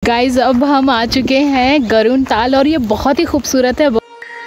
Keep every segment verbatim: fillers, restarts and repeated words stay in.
Guys अब हम आ चुके हैं गरुड़ ताल और ये बहुत ही खूबसूरत है।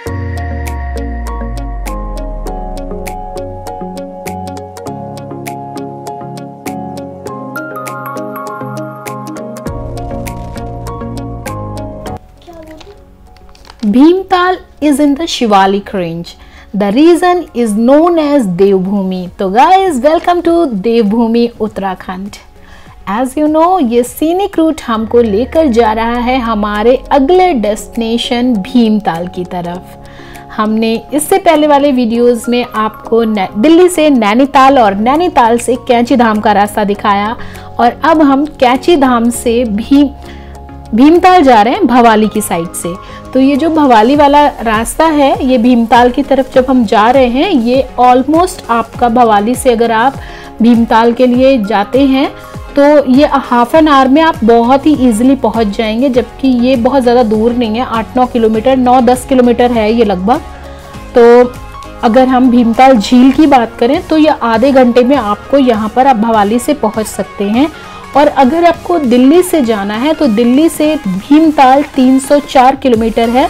Bhimtal is in the Shivalik range. The region is known as देवभूमि। तो guys welcome to Devbhoomi Uttarakhand. As you know ये सीनिक रूट हमको लेकर जा रहा है हमारे अगले डेस्टिनेशन भीमताल की तरफ। हमने इससे पहले वाले वीडियोस में आपको दिल्ली से नैनीताल और नैनीताल से कैंची धाम का रास्ता दिखाया और अब हम कैंची धाम से भीम भीमताल जा रहे हैं भवाली की साइड से। तो ये जो भवाली वाला रास्ता है ये भीमताल की तरफ जब हम जा रहे हैं ये ऑलमोस्ट आपका भवाली से अगर आप भीमताल के लिए जाते हैं तो ये हाफ एन आवर में आप बहुत ही इजीली पहुंच जाएंगे, जबकि ये बहुत ज़्यादा दूर नहीं है, आठ नौ किलोमीटर नौ दस किलोमीटर है ये लगभग। तो अगर हम भीमताल झील की बात करें तो ये आधे घंटे में आपको यहाँ पर आप भवाली से पहुँच सकते हैं। और अगर आपको दिल्ली से जाना है तो दिल्ली से भीमताल तीन सौ चार किलोमीटर है।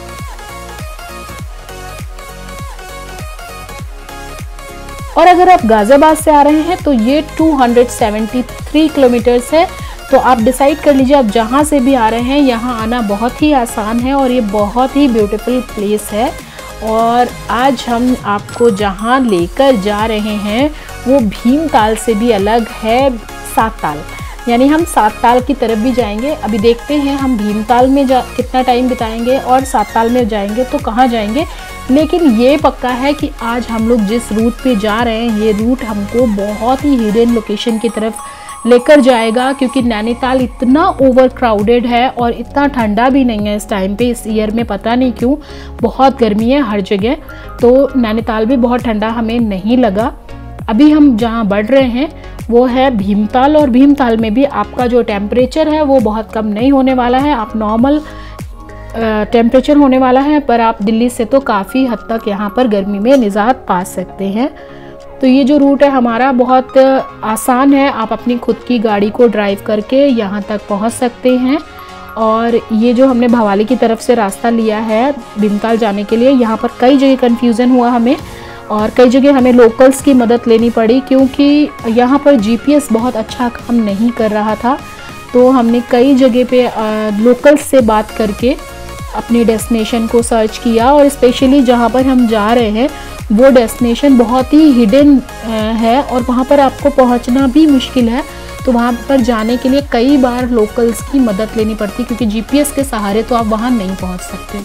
और अगर आप गाजियाबाद से आ रहे हैं तो ये दो सौ तिहत्तर किलोमीटर्स है। तो आप डिसाइड कर लीजिए, आप जहां से भी आ रहे हैं यहाँ आना बहुत ही आसान है और ये बहुत ही ब्यूटीफुल प्लेस है। और आज हम आपको जहां लेकर जा रहे हैं वो भीमताल से भी अलग है, सात ताल, यानी हम सात ताल की तरफ भी जाएंगे। अभी देखते हैं हम भीमताल में जा कितना टाइम बिताएंगे और सात ताल में जाएंगे तो कहाँ जाएंगे। लेकिन ये पक्का है कि आज हम लोग जिस रूट पे जा रहे हैं ये रूट हमको बहुत ही हिडन लोकेशन की तरफ लेकर जाएगा, क्योंकि नैनीताल इतना ओवर क्राउडेड है और इतना ठंडा भी नहीं है इस टाइम पे। इस ईयर में पता नहीं क्यों बहुत गर्मी है हर जगह, तो नैनीताल भी बहुत ठंडा हमें नहीं लगा। अभी हम जहाँ बढ़ रहे हैं वो है भीमताल और भीमताल में भी आपका जो टेम्परेचर है वो बहुत कम नहीं होने वाला है, आप नॉर्मल टेम्परेचर होने वाला है। पर आप दिल्ली से तो काफ़ी हद तक यहाँ पर गर्मी में निजात पा सकते हैं। तो ये जो रूट है हमारा बहुत आसान है, आप अपनी खुद की गाड़ी को ड्राइव करके यहाँ तक पहुँच सकते हैं। और ये जो हमने भवाली की तरफ से रास्ता लिया है भीमताल जाने के लिए, यहाँ पर कई जगह कन्फ्यूज़न हुआ हमें और कई जगह हमें लोकल्स की मदद लेनी पड़ी, क्योंकि यहाँ पर जीपीएस बहुत अच्छा काम नहीं कर रहा था। तो हमने कई जगह पे लोकल्स से बात करके अपनी डेस्टिनेशन को सर्च किया और स्पेशली जहाँ पर हम जा रहे हैं वो डेस्टिनेशन बहुत ही हिडन है और वहाँ पर आपको पहुँचना भी मुश्किल है। तो वहाँ पर जाने के लिए कई बार लोकल्स की मदद लेनी पड़ती, क्योंकि जीपीएस के सहारे तो आप वहाँ नहीं पहुँच सकते।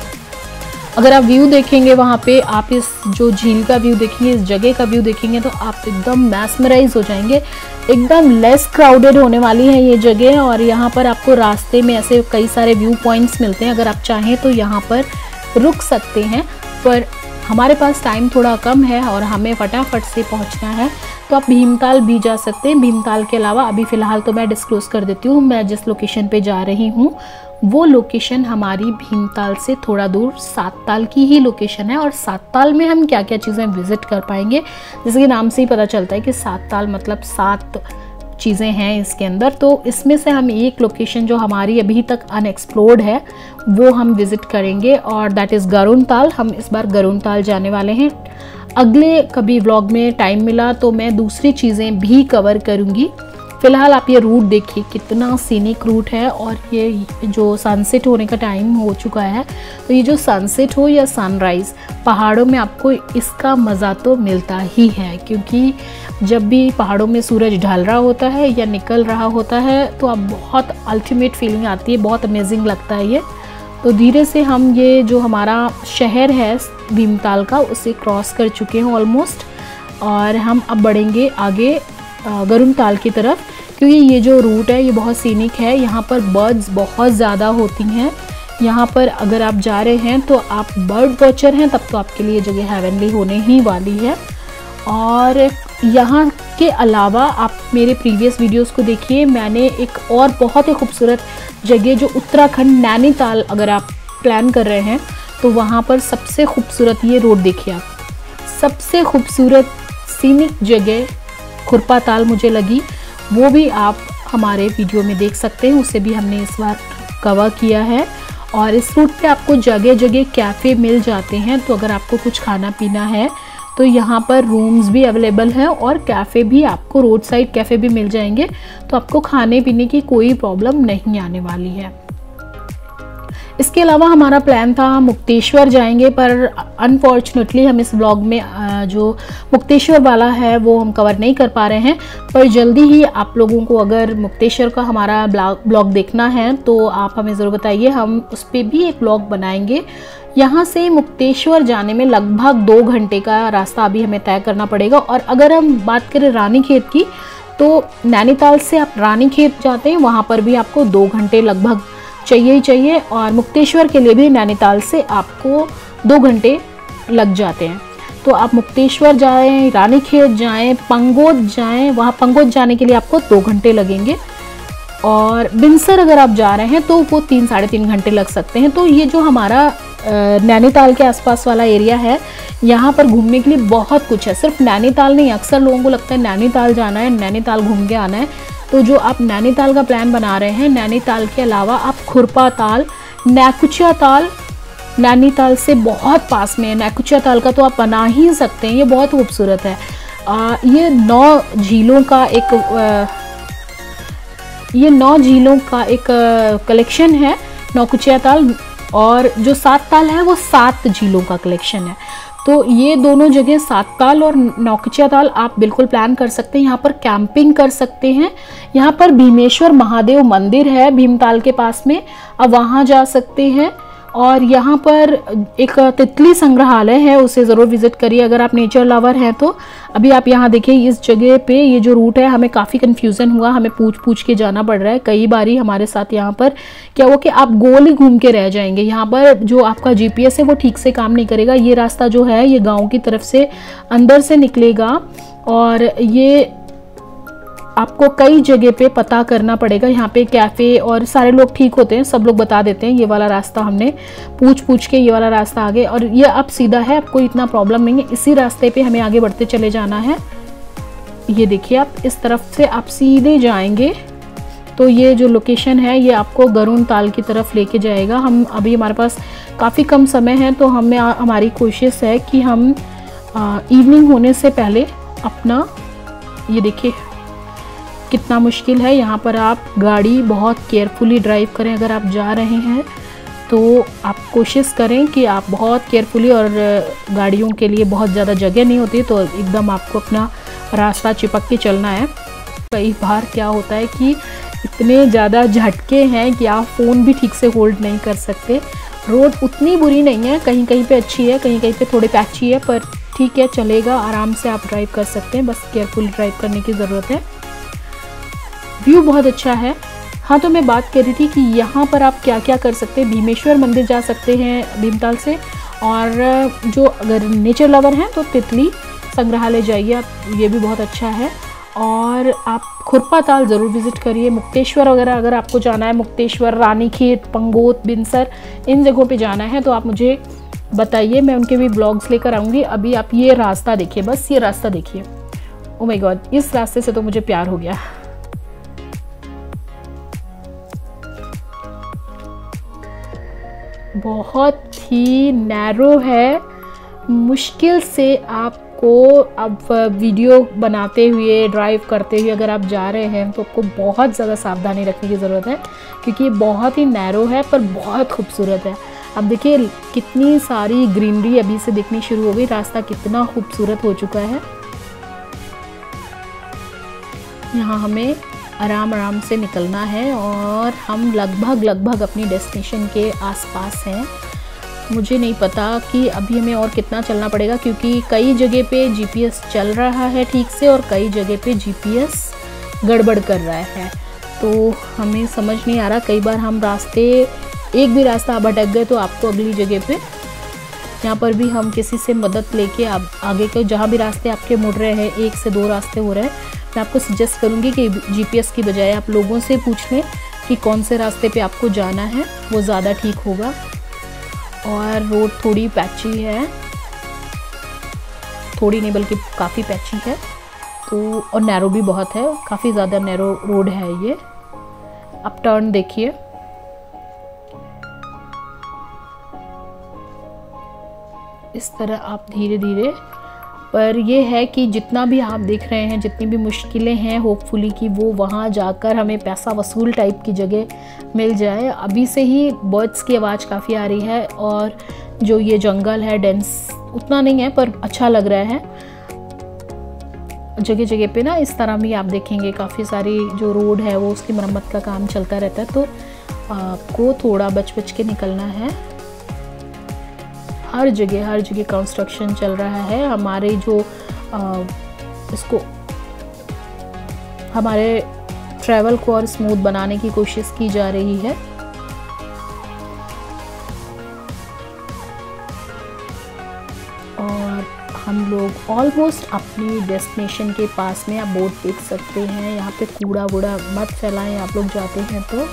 अगर आप व्यू देखेंगे वहाँ पे, आप इस जो झील का व्यू देखेंगे, इस जगह का व्यू देखेंगे तो आप एकदम मैस्मराइज हो जाएंगे। एकदम लेस क्राउडेड होने वाली है ये जगह और यहाँ पर आपको रास्ते में ऐसे कई सारे व्यू पॉइंट्स मिलते हैं। अगर आप चाहें तो यहाँ पर रुक सकते हैं, पर हमारे पास टाइम थोड़ा कम है और हमें फटाफट से पहुँचना है, तो आप भीमताल भी जा सकते हैं। भीमताल के अलावा अभी फ़िलहाल तो मैं डिस्क्लोज़ कर देती हूँ, मैं जिस लोकेशन पे जा रही हूँ वो लोकेशन हमारी भीमताल से थोड़ा दूर सात ताल की ही लोकेशन है। और सात ताल में हम क्या क्या चीज़ें विज़िट कर पाएंगे, जैसे कि नाम से ही पता चलता है कि सात ताल मतलब सात चीज़ें हैं इसके अंदर। तो इसमें से हम एक लोकेशन जो हमारी अभी तक अनएक्सप्लोर्ड है वो हम विज़िट करेंगे और दैट इज़ गरुड़ ताल। हम इस बार गरुड़ ताल जाने वाले हैं। अगले कभी व्लॉग में टाइम मिला तो मैं दूसरी चीज़ें भी कवर करूँगी। फ़िलहाल आप ये रूट देखिए कितना सीनिक रूट है और ये जो सनसेट होने का टाइम हो चुका है, तो ये जो सनसेट हो या सनराइज़ पहाड़ों में आपको इसका मज़ा तो मिलता ही है, क्योंकि जब भी पहाड़ों में सूरज ढल रहा होता है या निकल रहा होता है तो आप बहुत अल्टीमेट फीलिंग आती है, बहुत अमेजिंग लगता है ये। तो धीरे से हम ये जो हमारा शहर है भीमताल का उसे क्रॉस कर चुके हैं ऑलमोस्ट, और हम अब बढ़ेंगे आगे गरुड़ ताल की तरफ, क्योंकि ये जो रूट है ये बहुत सीनिक है। यहाँ पर बर्ड्स बहुत ज़्यादा होती हैं। यहाँ पर अगर आप जा रहे हैं तो आप बर्ड वॉचर हैं तब तो आपके लिए जगह हेवनली होने ही वाली है। और यहाँ के अलावा आप मेरे प्रीवियस वीडियोस को देखिए, मैंने एक और बहुत ही खूबसूरत जगह जो उत्तराखंड नैनीताल अगर आप प्लान कर रहे हैं तो वहाँ पर सबसे खूबसूरत ये रोड देखिए आप, सबसे खूबसूरत सीनिक जगह खुरपा ताल मुझे लगी। वो भी आप हमारे वीडियो में देख सकते हैं, उसे भी हमने इस बार कवर किया है। और इस रूट पे आपको जगह जगह कैफ़े मिल जाते हैं, तो अगर आपको कुछ खाना पीना है तो यहाँ पर रूम्स भी अवेलेबल हैं और कैफ़े भी, आपको रोड साइड कैफ़े भी मिल जाएंगे, तो आपको खाने पीने की कोई प्रॉब्लम नहीं आने वाली है। इसके अलावा हमारा प्लान था मुक्तेश्वर जाएंगे, पर अनफॉर्चुनेटली हम इस ब्लॉग में जो मुक्तेश्वर वाला है वो हम कवर नहीं कर पा रहे हैं। पर जल्दी ही आप लोगों को अगर मुक्तेश्वर का हमारा ब्लॉग देखना है तो आप हमें ज़रूर बताइए, हम उस पर भी एक ब्लॉग बनाएंगे। यहाँ से मुक्तेश्वर जाने में लगभग दो घंटे का रास्ता अभी हमें तय करना पड़ेगा। और अगर हम बात करें रानीखेत की, तो नैनीताल से आप रानीखेत जाते हैं, वहाँ पर भी आपको दो घंटे लगभग चाहिए ही चाहिए। और मुक्तेश्वर के लिए भी नैनीताल से आपको दो घंटे लग जाते हैं। तो आप मुक्तेश्वर जाएं, रानीखेत जाएं, पंगोद जाएं, वहाँ पंगोद जाने के लिए आपको दो घंटे लगेंगे। और बिनसर अगर आप जा रहे हैं तो वो तीन साढ़े तीन घंटे लग सकते हैं। तो ये जो हमारा नैनीताल के आसपास वाला एरिया है, यहाँ पर घूमने के लिए बहुत कुछ है। सिर्फ नैनीताल नहीं, अक्सर लोगों को लगता है नैनीताल जाना है, नैनीताल घूम के आना है। तो जो आप नैनीताल का प्लान बना रहे हैं, नैनीताल के अलावा आप खुरपा ताल, नैकुचिया ताल नैनीताल से बहुत पास में है। नैकुचिया ताल का तो आप बना ही सकते हैं, ये बहुत खूबसूरत है। आ, ये नौ झीलों का एक आ, ये नौ झीलों का एक कलेक्शन है नौकुचिया ताल, और जो सात ताल है वो सात झीलों का कलेक्शन है। तो ये दोनों जगह सात ताल और नौकुचिया ताल आप बिल्कुल प्लान कर सकते हैं। यहाँ पर कैंपिंग कर सकते हैं। यहाँ पर भीमेश्वर महादेव मंदिर है भीमताल के पास में, आप वहाँ जा सकते हैं। और यहाँ पर एक तितली संग्रहालय है, उसे ज़रूर विज़िट करिए अगर आप नेचर लवर हैं तो। अभी आप यहाँ देखिए, इस जगह पे ये जो रूट है हमें काफ़ी कन्फ्यूज़न हुआ, हमें पूछ पूछ के जाना पड़ रहा है। कई बारी हमारे साथ यहाँ पर क्या हुआ कि आप गोल ही घूम के रह जाएंगे। यहाँ पर जो आपका जीपीएस है वो ठीक से काम नहीं करेगा। ये रास्ता जो है ये गाँव की तरफ से अंदर से निकलेगा, और ये आपको कई जगह पे पता करना पड़ेगा। यहाँ पे कैफ़े और सारे लोग ठीक होते हैं, सब लोग बता देते हैं ये वाला रास्ता, हमने पूछ पूछ के ये वाला रास्ता आगे, और ये अब सीधा है, आपको इतना प्रॉब्लम नहीं है। इसी रास्ते पे हमें आगे बढ़ते चले जाना है। ये देखिए, आप इस तरफ से आप सीधे जाएंगे तो ये जो लोकेशन है ये आपको गरुण ताल की तरफ लेके जाएगा। हम अभी हमारे पास काफ़ी कम समय है, तो हमें हमारी कोशिश है कि हम इवनिंग होने से पहले अपना, ये देखिए कितना मुश्किल है। यहाँ पर आप गाड़ी बहुत केयरफुली ड्राइव करें। अगर आप जा रहे हैं तो आप कोशिश करें कि आप बहुत केयरफुली, और गाड़ियों के लिए बहुत ज़्यादा जगह नहीं होती, तो एकदम आपको अपना रास्ता चिपक के चलना है। कई बार क्या होता है कि इतने ज़्यादा झटके हैं कि आप फ़ोन भी ठीक से होल्ड नहीं कर सकते। रोड उतनी बुरी नहीं है, कहीं कहीं पे अच्छी है, कहीं कहीं पे थोड़ी पैची है, पर ठीक है, चलेगा, आराम से आप ड्राइव कर सकते हैं। बस केयरफुली ड्राइव करने की ज़रूरत है। व्यू बहुत अच्छा है। हाँ, तो मैं बात कर रही थी कि यहाँ पर आप क्या क्या कर सकते हैं। भीमेश्वर मंदिर जा सकते हैं भीमताल से, और जो अगर नेचर लवर हैं तो तितली संग्रहालय जाइए आप, ये भी बहुत अच्छा है। और आप खुरपा ताल ज़रूर विज़िट करिए। मुक्तेश्वर वगैरह अगर आपको जाना है, मुक्तेश्वर, रानीखेत, पंगोत, बिनसर, इन जगहों पे जाना है तो आप मुझे बताइए, मैं उनके भी ब्लॉग्स लेकर आऊँगी। अभी आप ये रास्ता देखिए, बस ये रास्ता देखिए, ओ माय गॉड, इस रास्ते से तो मुझे प्यार हो गया। बहुत ही नैरो है, मुश्किल से आपको अब वीडियो बनाते हुए, ड्राइव करते हुए अगर आप जा रहे हैं तो आपको बहुत ज़्यादा सावधानी रखने की ज़रूरत है, क्योंकि ये बहुत ही नैरो है पर बहुत खूबसूरत है। अब देखिए कितनी सारी ग्रीनरी अभी से दिखनी शुरू हो गई, रास्ता कितना खूबसूरत हो चुका है। यहाँ हमें आराम आराम से निकलना है और हम लगभग लगभग अपनी डेस्टिनेशन के आसपास हैं। मुझे नहीं पता कि अभी हमें और कितना चलना पड़ेगा, क्योंकि कई जगह पे जीपीएस चल रहा है ठीक से और कई जगह पे जीपीएस गड़बड़ कर रहा है, तो हमें समझ नहीं आ रहा। कई बार हम रास्ते, एक भी रास्ता भटक गए तो आपको अगली जगह पे, यहाँ पर भी हम किसी से मदद लेके आप आगे के जहाँ भी रास्ते आपके मुड़ रहे हैं, एक से दो रास्ते हो रहे हैं, मैं आपको सजेस्ट करूँगी कि जीपीएस की बजाय आप लोगों से पूछ लें कि कौन से रास्ते पे आपको जाना है, वो ज़्यादा ठीक होगा। और रोड थोड़ी पैची है, थोड़ी नहीं बल्कि काफ़ी पैची है, तो और नैरो भी बहुत है, काफ़ी ज़्यादा नैरो रोड है ये। आप टर्न देखिए, इस तरह आप धीरे धीरे, पर ये है कि जितना भी आप देख रहे हैं, जितनी भी मुश्किलें हैं, होपफुली कि वो वहाँ जाकर हमें पैसा वसूल टाइप की जगह मिल जाए। अभी से ही बर्ड्स की आवाज़ काफ़ी आ रही है और जो ये जंगल है डेंस उतना नहीं है पर अच्छा लग रहा है। जगह जगह पे ना इस तरह भी आप देखेंगे काफ़ी सारी जो रोड है वो उसकी मरम्मत का काम चलता रहता है, तो आपको थोड़ा बच बच के निकलना है। हर जगह हर जगह कंस्ट्रक्शन चल रहा है। हमारे जो आ, इसको हमारे ट्रैवल को और स्मूथ बनाने की कोशिश की जा रही है। और हम लोग ऑलमोस्ट अपनी डेस्टिनेशन के पास में, आप बोर्ड देख सकते हैं। यहाँ पे कूड़ा वूड़ा मत फैलाएं आप लोग जाते हैं तो।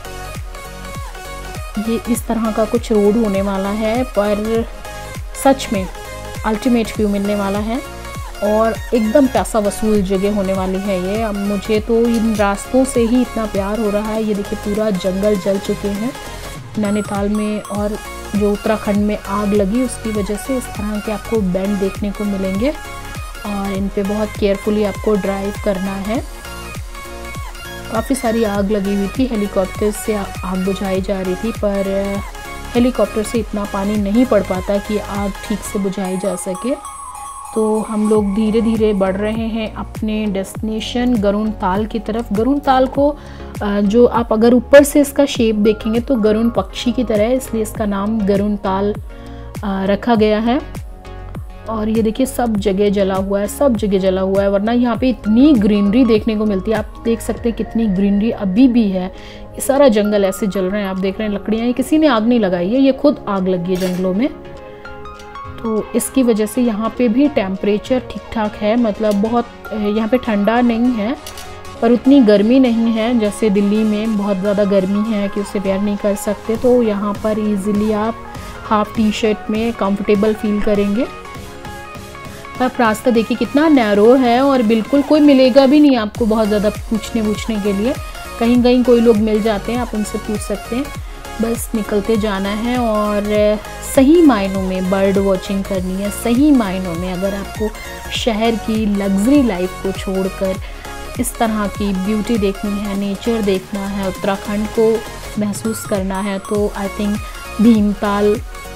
ये इस तरह का कुछ रोड होने वाला है, पर सच में अल्टीमेट व्यू मिलने वाला है और एकदम पैसा वसूल जगह होने वाली है ये। अब मुझे तो इन रास्तों से ही इतना प्यार हो रहा है। ये देखिए पूरा जंगल जल चुके हैं नैनीताल में, और जो उत्तराखंड में आग लगी उसकी वजह से इस तरह के आपको बैंड देखने को मिलेंगे और इन पे बहुत केयरफुली आपको ड्राइव करना है। काफ़ी सारी आग लगी हुई थी, हेलीकॉप्टर से आग बुझाई जा रही थी, पर हेलीकॉप्टर से इतना पानी नहीं पड़ पाता कि आग ठीक से बुझाई जा सके। तो हम लोग धीरे धीरे बढ़ रहे हैं अपने डेस्टिनेशन गरुड़ ताल की तरफ। गरुड़ ताल को जो आप अगर ऊपर से इसका शेप देखेंगे तो गरुड़ पक्षी की तरह है, इसलिए इसका नाम गरुड़ ताल रखा गया है। और ये देखिए सब जगह जला हुआ है, सब जगह जला हुआ है, वरना यहाँ पे इतनी ग्रीनरी देखने को मिलती है। आप देख सकते हैं कितनी ग्रीनरी अभी भी है। ये सारा जंगल ऐसे जल रहे हैं, आप देख रहे हैं लकड़ियाँ, ये किसी ने आग नहीं लगाई है, ये खुद आग लगी है जंगलों में। तो इसकी वजह से यहाँ पे भी टेम्परेचर ठीक ठाक है, मतलब बहुत यहाँ पे ठंडा नहीं है पर उतनी गर्मी नहीं है जैसे दिल्ली में बहुत ज़्यादा गर्मी है कि उससे बेयर नहीं कर सकते। तो यहाँ पर इजीली आप हाफ टी शर्ट में कंफर्टेबल फील करेंगे। आप रास्ता देखिए कितना नैरो है और बिल्कुल कोई मिलेगा भी नहीं आपको बहुत ज़्यादा पूछने पूछने के लिए। कहीं कहीं कोई लोग मिल जाते हैं, आप उनसे पूछ सकते हैं। बस निकलते जाना है और सही मायनों में बर्ड वॉचिंग करनी है। सही मायनों में अगर आपको शहर की लग्जरी लाइफ को छोड़कर इस तरह की ब्यूटी देखनी है, नेचर देखना है, उत्तराखंड को महसूस करना है, तो आई थिंक भीमताल,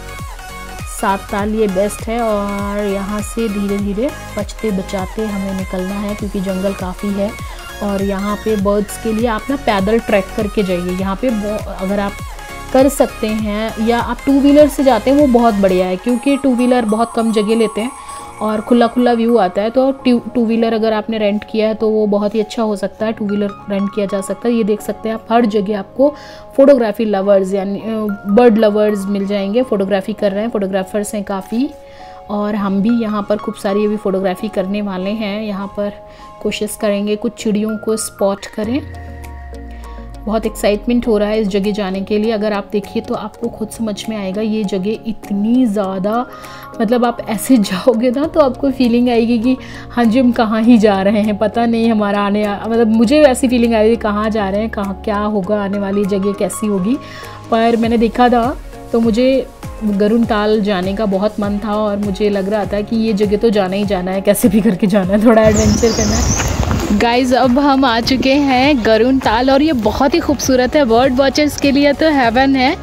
सात ताल ये बेस्ट है। और यहाँ से धीरे धीरे बचते बचाते हमें निकलना है क्योंकि जंगल काफ़ी है। और यहाँ पे बर्ड्स के लिए आप ना पैदल ट्रैक करके जाइए। यहाँ पे अगर आप कर सकते हैं या आप टू व्हीलर से जाते हैं वो बहुत बढ़िया है, क्योंकि टू व्हीलर बहुत कम जगह लेते हैं और खुला खुला व्यू आता है। तो टू व्हीलर अगर आपने रेंट किया है तो वो बहुत ही अच्छा हो सकता है, टू व्हीलर रेंट किया जा सकता है। ये देख सकते हैं आप हर जगह आपको फोटोग्राफी लवर्स यानी बर्ड लवर्स मिल जाएंगे, फोटोग्राफी कर रहे हैं, फोटोग्राफर्स हैं काफ़ी। और हम भी यहाँ पर खूब सारी अभी फ़ोटोग्राफी करने वाले हैं। यहाँ पर कोशिश करेंगे कुछ चिड़ियों को स्पॉट करें। बहुत एक्साइटमेंट हो रहा है इस जगह जाने के लिए। अगर आप देखिए तो आपको खुद समझ में आएगा ये जगह इतनी ज़्यादा, मतलब आप ऐसे जाओगे ना तो आपको फीलिंग आएगी कि हाँ जी हम कहाँ ही जा रहे हैं, पता नहीं हमारा आने, मतलब मुझे ऐसी फीलिंग आई कहाँ जा रहे हैं, कहाँ क्या होगा, आने वाली जगह कैसी होगी। पर मैंने देखा था तो मुझे गरुड़ ताल जाने का बहुत मन था और मुझे लग रहा था कि ये जगह तो जाना ही जाना है, कैसे भी करके जाना है, थोड़ा एडवेंचर करना है। गाइज अब हम आ चुके हैं गरुड़ ताल और ये बहुत ही खूबसूरत है, बर्ड वॉचर्स के लिए तो हेवन है।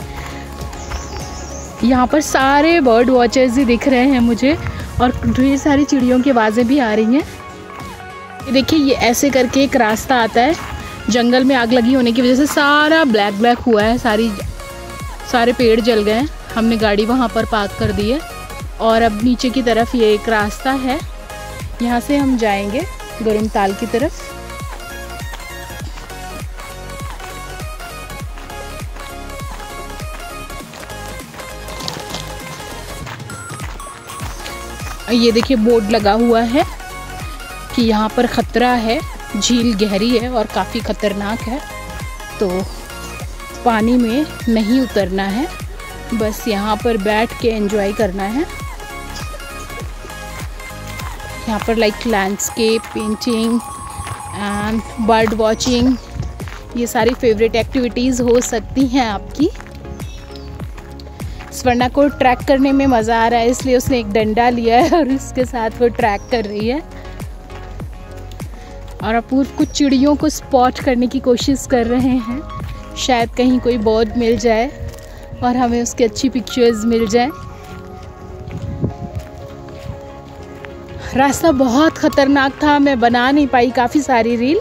यहाँ पर सारे बर्ड वॉचर्स ही दिख रहे हैं मुझे और ढेर सारी चिड़ियों की आवाज़ें भी आ रही हैं। ये देखिए ये ऐसे करके एक रास्ता आता है, जंगल में आग लगी होने की वजह से सारा ब्लैक ब्लैक हुआ है, सारी सारे पेड़ जल गए हैं। हमने गाड़ी वहाँ पर पार्क कर दी है और अब नीचे की तरफ ये एक रास्ता है, यहाँ से हम जाएंगे गरुड़ ताल की तरफ। ये देखिए बोर्ड लगा हुआ है कि यहाँ पर ख़तरा है, झील गहरी है और काफ़ी ख़तरनाक है, तो पानी में नहीं उतरना है, बस यहाँ पर बैठ के एंजॉय करना है। यहाँ पर like landscape painting and bird watching ये सारी फेवरेट एक्टिविटीज़ हो सकती हैं आपकी। स्वर्णा को ट्रैक करने में मज़ा आ रहा है, इसलिए उसने एक डंडा लिया है और उसके साथ वो ट्रैक कर रही है। और अपूर्व कुछ चिड़ियों को स्पॉट करने की कोशिश कर रहे हैं, शायद कहीं कोई बर्ड मिल जाए और हमें उसकी अच्छी पिक्चर्स मिल जाए। रास्ता बहुत ख़तरनाक था, मैं बना नहीं पाई काफ़ी सारी रील।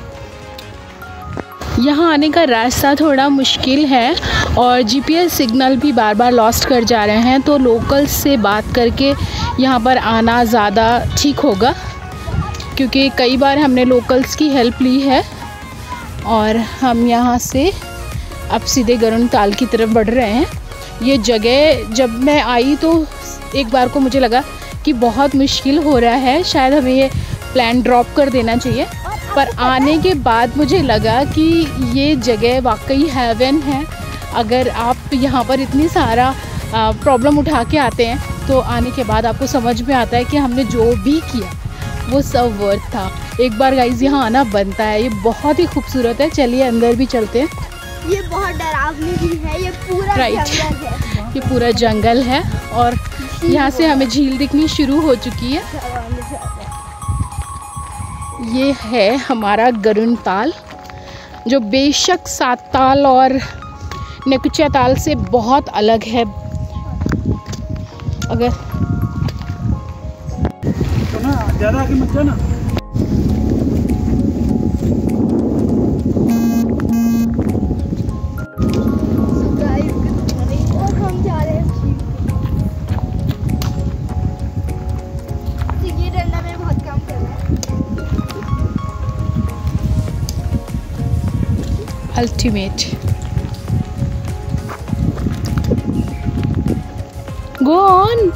यहाँ आने का रास्ता थोड़ा मुश्किल है और जीपीएस सिग्नल भी बार बार लॉस्ट कर जा रहे हैं, तो लोकल्स से बात करके यहाँ पर आना ज़्यादा ठीक होगा, क्योंकि कई बार हमने लोकल्स की हेल्प ली है। और हम यहाँ से अब सीधे गरुड़ ताल की तरफ बढ़ रहे हैं। ये जगह जब मैं आई तो एक बार को मुझे लगा कि बहुत मुश्किल हो रहा है, शायद हमें ये प्लान ड्रॉप कर देना चाहिए, पर आने के बाद मुझे लगा कि ये जगह वाकई हेवन है। अगर आप यहाँ पर इतनी सारा प्रॉब्लम उठा के आते हैं तो आने के बाद आपको समझ में आता है कि हमने जो भी किया वो सब वर्थ था। एक बार गाइस यहाँ आना बनता है, ये बहुत ही खूबसूरत है। चलिए अंदर भी चलते हैं। ये बहुत डरावनी भी है, ये पूरा जंगल है। ये पूरा जंगल है और यहाँ से हमें झील दिखनी शुरू हो चुकी है। ये है हमारा गरुड़ ताल, जो बेशक सात ताल और नेकुचिया ताल से बहुत अलग है। अगर ज़्यादा आगे मत जाना। Ultimate go on.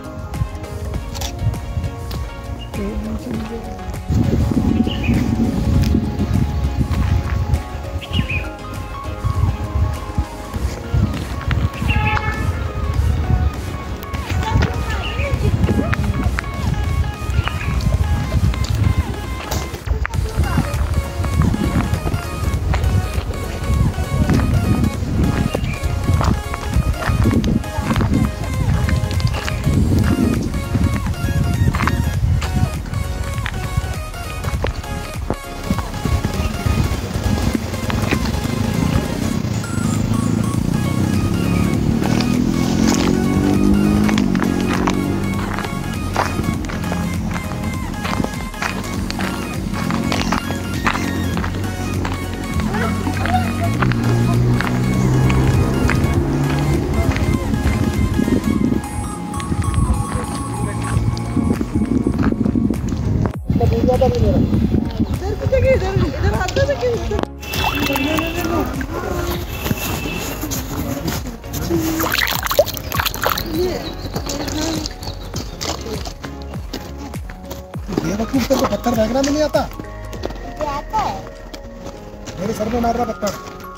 पत्थर फेंकना भी नहीं आता, आता है मेरे सर में मार रहा पत्थर।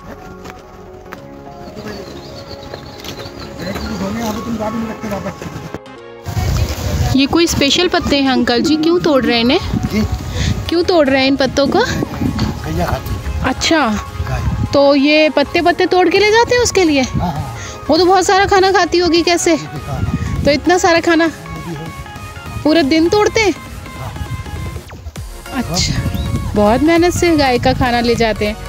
तुम गाड़ी में रखते वापस। ये कोई स्पेशल पत्ते हैं अंकल जी, क्यों तोड़ रहे हैं इन्हें? क्यों तोड़ रहे हैं इन पत्तों को? अच्छा, तो ये पत्ते पत्ते तोड़ के ले जाते हैं उसके लिए? वो तो बहुत सारा खाना खाती होगी, कैसे तो इतना सारा खाना पूरे दिन तोड़ते हैं? अच्छा, बहुत मेहनत से गाय का खाना ले जाते हैं।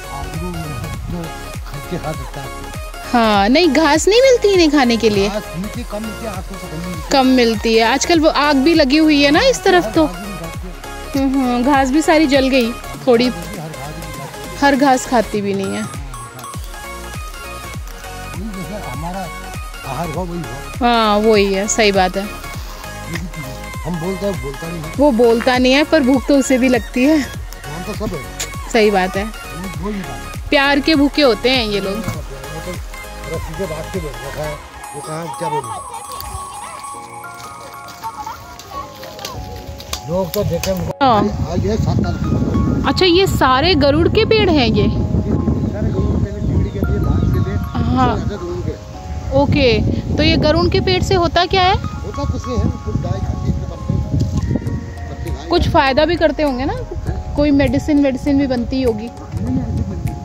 हाँ, नहीं घास नहीं मिलती इन्हें खाने के लिए? कम मिलती है आजकल, वो आग भी लगी हुई है ना इस तरफ, तो हम्म घास भी सारी जल गई थोड़ी, हर घास खाती भी नहीं है। हाँ वही है, सही बात है। हम बोलते हैं, बोलता नहीं है। वो बोलता नहीं है, पर भूख तो उसे भी लगती है। तो सब है। सही बात है, प्यार के भूखे होते हैं ये लोग। लोग तो देखे। हाँ। अच्छा, ये सारे गरुड़ के पेड़ हैं ये? हाँ ओके, तो ये गरुड़ के पेड़ से होता क्या है? होता कुछ नहीं है, कुछ गाय खाती है, कुछ फायदा भी करते होंगे ना, कोई मेडिसिन मेडिसिन भी बनती होगी।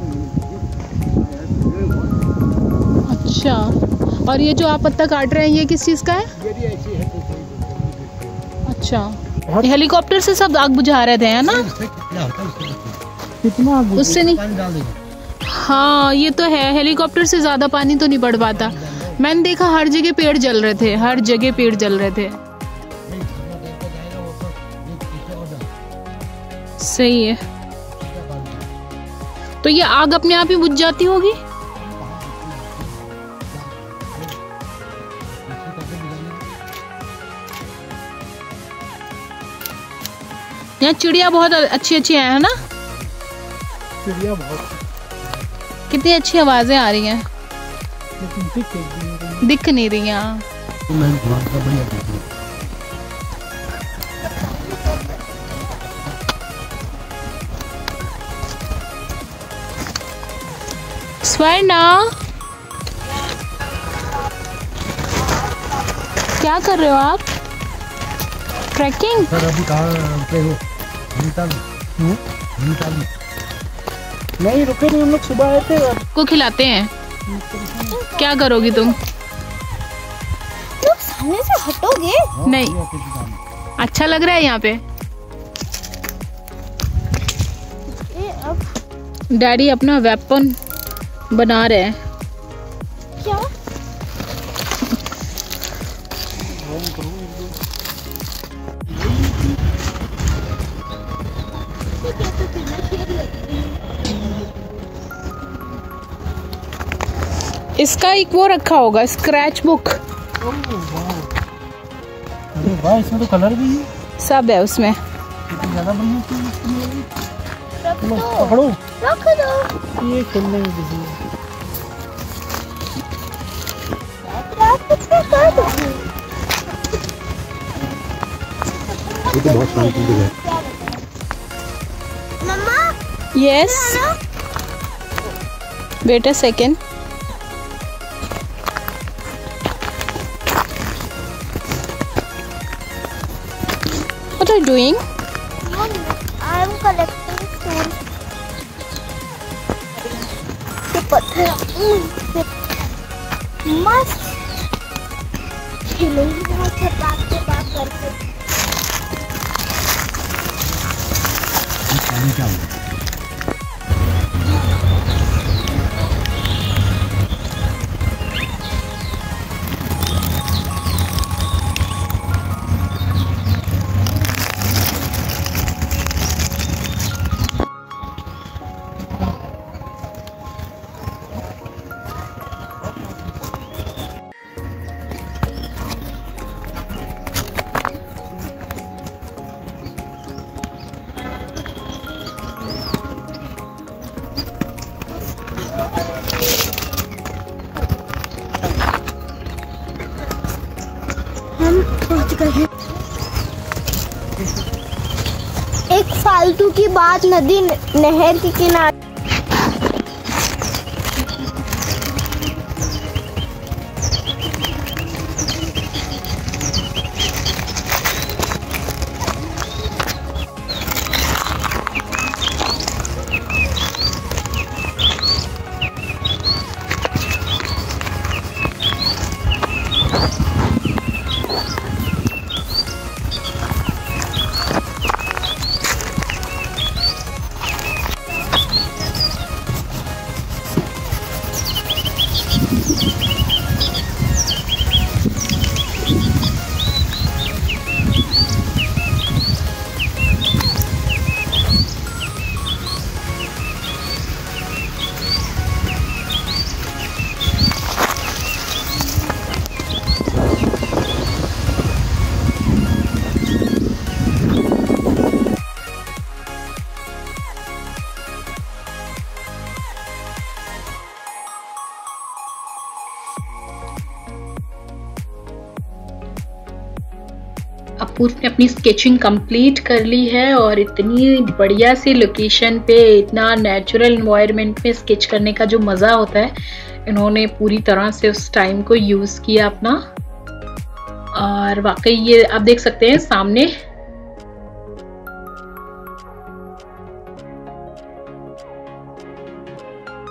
अच्छा, और ये जो आप पत्ता काट रहे हैं ये किस चीज़ का है? ये भी ऐसी है तो कोई अच्छा, हेलीकॉप्टर से सब आग बुझा रहे थे, है ना? कितना होता है उससे कितना उससे नहीं, पानी डाल देगा। हाँ ये तो है, हेलीकॉप्टर से ज़्यादा पानी तो नहीं बढ़ पाता। मैंने देखा हर जगह पेड़ जल रहे थे, हर जगह पेड़ जल रहे थे। सही है। तो ये आग अपने आप ही बुझ जाती होगी? यहाँ चिड़िया बहुत अच्छी अच्छी है ना? चिड़िया बहुत, कितनी अच्छी आवाजें आ रही हैं, दिख नहीं रही यहाँ। तो मैं भगवान का बढ़िया देख रहा हूँ। स्वर्णा, क्या कर रहे हो आप? ट्रैकिंग? सर अभी कहाँ पे हो? नैनीताल में? नैनीताल में? नहीं रुके नहीं, हम लोग सुबह आए थे। को खिलाते हैं, क्या करोगी तुम? लोग सामने से हटोगे? नहीं, अच्छा लग रहा है यहाँ पे। ये अब डैडी अपना वेपन बना रहे हैं। क्या? इसका एक वो रखा होगा, स्क्रैच बुक। वाह, इसमें तो कलर भी है, सब है उसमें। ज्यादा बढ़िया चीज़। रख दो, पकड़ो, रख दो। ये खेलने में बिजी है। ये तो बहुत शांति जगह है। Mamma, yes, wait a second. What are you doing? I am collecting stones. ये पत्थर मस्त खेलेंगे बहुत से बात से बात करके। क्या हुआ? हम पहुंच गए हैं। एक फालतू की बात, नदी नहर के किनारे। अपूर ने अपनी स्केचिंग कंप्लीट कर ली है और इतनी बढ़िया सी लोकेशन पे इतना नेचुरल एनवायरनमेंट में स्केच करने का जो मज़ा होता है, इन्होंने पूरी तरह से उस टाइम को यूज़ किया अपना। और वाकई ये आप देख सकते हैं सामने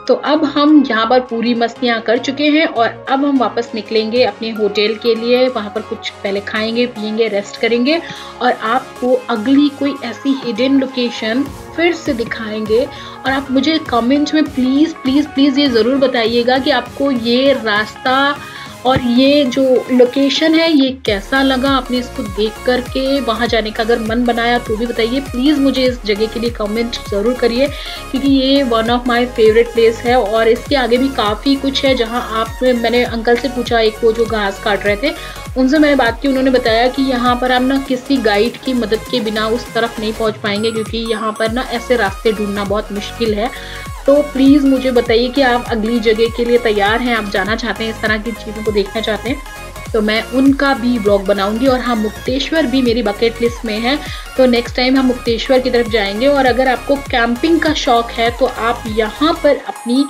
तो अब हम यहाँ पर पूरी मस्तियाँ कर चुके हैं और अब हम वापस निकलेंगे अपने होटल के लिए। वहाँ पर कुछ पहले खाएंगे पिएंगे रेस्ट करेंगे और आपको अगली कोई ऐसी हिडन लोकेशन फिर से दिखाएंगे। और आप मुझे कमेंट में प्लीज़ प्लीज़ प्लीज़ ये ज़रूर बताइएगा कि आपको ये रास्ता और ये जो लोकेशन है ये कैसा लगा, आपने इसको देख करके वहाँ जाने का अगर मन बनाया तो भी बताइए प्लीज़। मुझे इस जगह के लिए कमेंट ज़रूर करिए क्योंकि ये one of my favourite place है। और इसके आगे भी काफ़ी कुछ है जहाँ आप, मैंने अंकल से पूछा, एक वो जो घास काट रहे थे उनसे मैंने बात की, उन्होंने बताया कि यहाँ पर आप ना किसी गाइड की मदद के बिना उस तरफ नहीं पहुँच पाएंगे क्योंकि यहाँ पर ना ऐसे रास्ते ढूंढना बहुत मुश्किल है। तो प्लीज़ मुझे बताइए कि आप अगली जगह के लिए तैयार हैं, आप जाना चाहते हैं, इस तरह की चीज़ों को देखना चाहते हैं तो मैं उनका भी ब्लॉग बनाऊंगी। और हाँ, मुक्तेश्वर भी मेरी बकेट लिस्ट में है, तो नेक्स्ट टाइम हम मुक्तेश्वर की तरफ जाएंगे। और अगर आपको कैंपिंग का शौक़ है तो आप यहाँ पर अपनी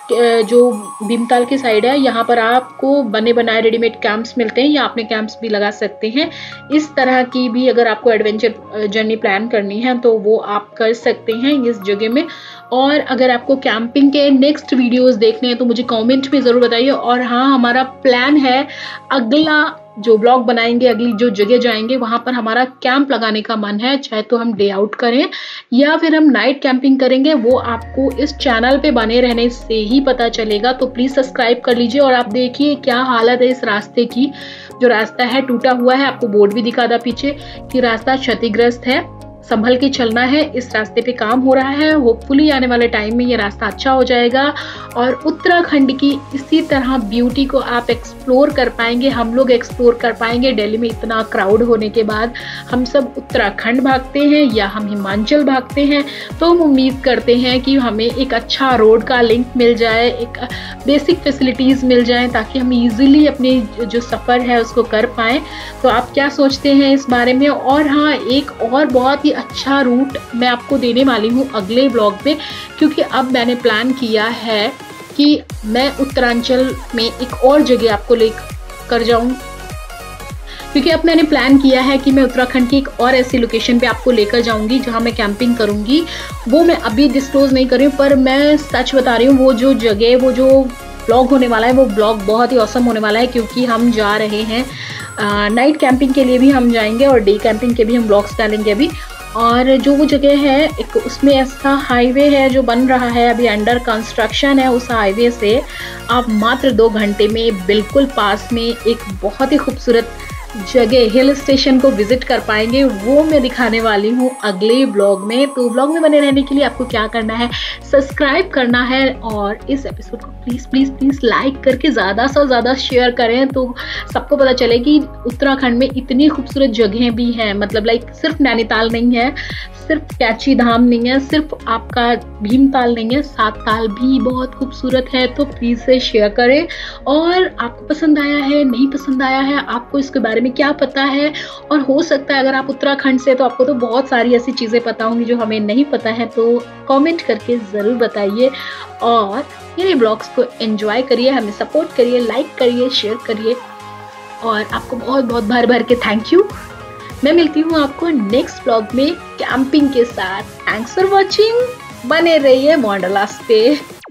जो भीमताल की साइड है यहाँ पर आपको बने बनाए रेडीमेड कैंप्स मिलते हैं या अपने कैंप्स भी लगा सकते हैं। इस तरह की भी अगर आपको एडवेंचर जर्नी प्लान करनी है तो वो आप कर सकते हैं इस जगह में। और अगर आपको कैंपिंग के नेक्स्ट वीडियोस देखने हैं तो मुझे कमेंट में ज़रूर बताइए। और हाँ, हमारा प्लान है अगला जो ब्लॉग बनाएंगे, अगली जो जगह जाएंगे वहाँ पर हमारा कैंप लगाने का मन है, चाहे तो हम डे आउट करें या फिर हम नाइट कैंपिंग करेंगे, वो आपको इस चैनल पे बने रहने से ही पता चलेगा। तो प्लीज़ सब्सक्राइब कर लीजिए। और आप देखिए क्या हालत है इस रास्ते की, जो रास्ता है टूटा हुआ है, आपको बोर्ड भी दिखा था पीछे कि रास्ता क्षतिग्रस्त है, संभल के चलना है। इस रास्ते पे काम हो रहा है, होपफुली आने वाले टाइम में ये रास्ता अच्छा हो जाएगा और उत्तराखंड की इसी तरह ब्यूटी को आप एक्सप्लोर कर पाएंगे, हम लोग एक्सप्लोर कर पाएंगे। दिल्ली में इतना क्राउड होने के बाद हम सब उत्तराखंड भागते हैं या हम हिमाचल भागते हैं, तो हम उम्मीद करते हैं कि हमें एक अच्छा रोड का लिंक मिल जाए, एक बेसिक फैसिलिटीज़ मिल जाए ताकि हम ईजिली अपने जो सफ़र है उसको कर पाएँ। तो आप क्या सोचते हैं इस बारे में? और हाँ, एक और बहुत ही अच्छा रूट मैं आपको देने वाली हूँ अगले ब्लॉग पे, क्योंकि अब मैंने प्लान किया है कि मैं उत्तरांचल में एक और जगह आपको लेकर जाऊँ। क्योंकि अब मैंने प्लान किया है कि मैं उत्तराखंड की एक और ऐसी लोकेशन पे आपको लेकर जाऊंगी जहां मैं कैंपिंग करूंगी। वो मैं अभी डिस्क्लोज नहीं कर रही हूँ, पर मैं सच बता रही हूँ वो जो जगह, वो जो ब्लॉग होने वाला है वो ब्लॉग बहुत ही औसम होने वाला है। क्योंकि हम जा रहे हैं नाइट कैंपिंग के लिए भी हम जाएंगे और डे कैंपिंग के भी हम ब्लॉग्स डालेंगे अभी। और जो वो जगह है एक, उसमें ऐसा हाईवे है जो बन रहा है, अभी अंडर कंस्ट्रक्शन है। उस हाईवे से आप मात्र दो घंटे में बिल्कुल पास में एक बहुत ही खूबसूरत जगह हिल स्टेशन को विजिट कर पाएंगे। वो मैं दिखाने वाली हूँ अगले ब्लॉग में। तो ब्लॉग में बने रहने के लिए आपको क्या करना है, सब्सक्राइब करना है और इस एपिसोड को प्लीज़ प्लीज़ प्लीज़ लाइक करके ज़्यादा से ज़्यादा शेयर करें तो सबको पता चले कि उत्तराखंड में इतनी खूबसूरत जगहें भी हैं। मतलब लाइक सिर्फ नैनीताल नहीं है, सिर्फ कैची धाम नहीं है, सिर्फ आपका भीमताल नहीं है, सात ताल भी बहुत खूबसूरत है। तो प्लीज़ से शेयर करें। और आपको पसंद आया है, नहीं पसंद आया है, आपको इसके बारे में क्या पता है, और हो सकता है अगर आप उत्तराखंड से तो आपको तो बहुत सारी ऐसी चीज़ें पता होंगी जो हमें नहीं पता है, तो कमेंट करके ज़रूर बताइए। और मेरे ब्लॉग्स को एंजॉय करिए, हमें सपोर्ट करिए, लाइक करिए, शेयर करिए। और आपको बहुत बहुत भर भर के थैंक यू। मैं मिलती हूँ आपको नेक्स्ट ब्लॉग में कैंपिंग के साथ। थैंक्स फॉर वॉचिंग, बने रहिए मॉन्डलास पे।